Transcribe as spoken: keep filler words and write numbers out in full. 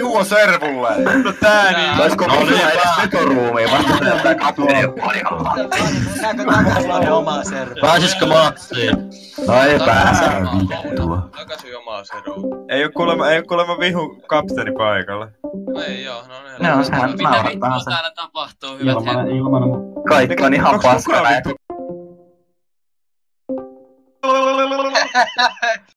vihua servulle. No tää niin. Oisko vihua edes vetoruumiin? Vasta näyttää kapteeni paikalla. Näkö takaisin omaa servuun? Pääsiskö matsiin? No ei pääse vittua. Takaisin omaa seroon. Ei oo kuulemma, ei oo kuulemma vihu kapteeni paikalla. No ei joo, no ne. Ne on sehän Mitä naurattaa vittua se. täällä tapahtuu, hyvät herrat? Ilman, ilman. Kaikki on ihan Onks kukaan paskana. vittu